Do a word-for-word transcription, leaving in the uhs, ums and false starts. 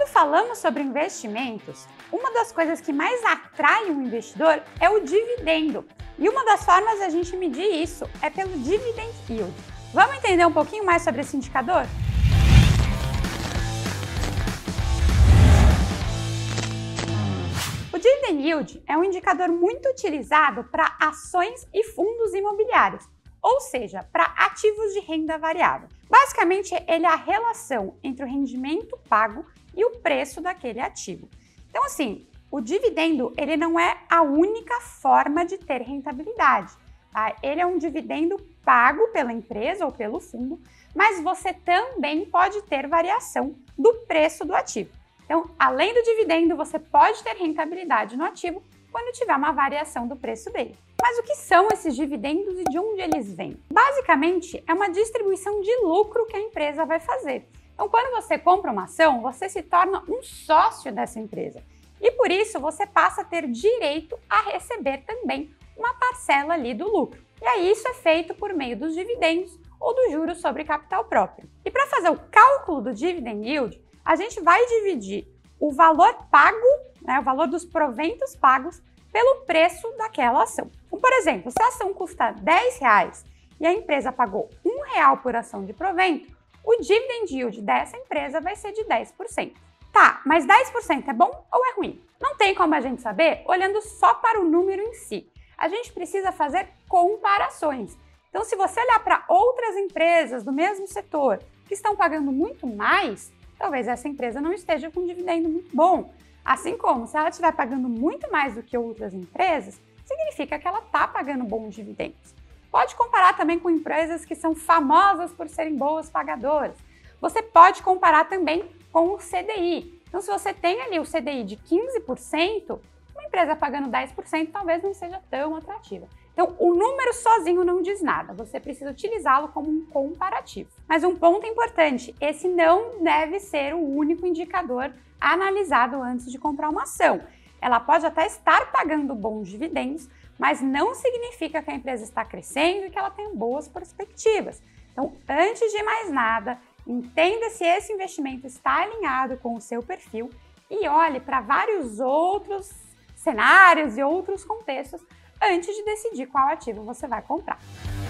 falamos sobre investimentos, uma das coisas que mais atrai um investidor é o dividendo. E uma das formas de a gente medir isso é pelo Dividend Yield. Vamos entender um pouquinho mais sobre esse indicador? O Dividend Yield é um indicador muito utilizado para ações e fundos imobiliários, ou seja, para ativos de renda variável. Basicamente, ele é a relação entre o rendimento pago e o preço daquele ativo. Então, assim, o dividendo ele não é a única forma de ter rentabilidade. Tá? Ele é um dividendo pago pela empresa ou pelo fundo, mas você também pode ter variação do preço do ativo. Então, além do dividendo, você pode ter rentabilidade no ativo quando tiver uma variação do preço dele. Mas o que são esses dividendos e de onde eles vêm? Basicamente, é uma distribuição de lucro que a empresa vai fazer. Então, quando você compra uma ação, você se torna um sócio dessa empresa. E por isso, você passa a ter direito a receber também uma parcela ali do lucro. E aí, isso é feito por meio dos dividendos ou do juros sobre capital próprio. E para fazer o cálculo do Dividend Yield, a gente vai dividir o valor pago, né, o valor dos proventos pagos, pelo preço daquela ação. Então, por exemplo, se a ação custa dez reais e a empresa pagou um real por ação de provento, o Dividend Yield dessa empresa vai ser de dez por cento. Tá, mas dez por cento é bom ou é ruim? Não tem como a gente saber olhando só para o número em si. A gente precisa fazer comparações. Então, se você olhar para outras empresas do mesmo setor que estão pagando muito mais, talvez essa empresa não esteja com um dividendo muito bom. Assim como, se ela estiver pagando muito mais do que outras empresas, significa que ela está pagando bons dividendos. Pode comparar também com empresas que são famosas por serem boas pagadoras. Você pode comparar também com o C D I. Então, se você tem ali o C D I de quinze por cento, uma empresa pagando dez por cento talvez não seja tão atrativa. Então, o número sozinho não diz nada, você precisa utilizá-lo como um comparativo. Mas um ponto importante, esse não deve ser o único indicador analisado antes de comprar uma ação. Ela pode até estar pagando bons dividendos, mas não significa que a empresa está crescendo e que ela tem boas perspectivas. Então, antes de mais nada, entenda se esse investimento está alinhado com o seu perfil e olhe para vários outros cenários e outros contextos antes de decidir qual ativo você vai comprar.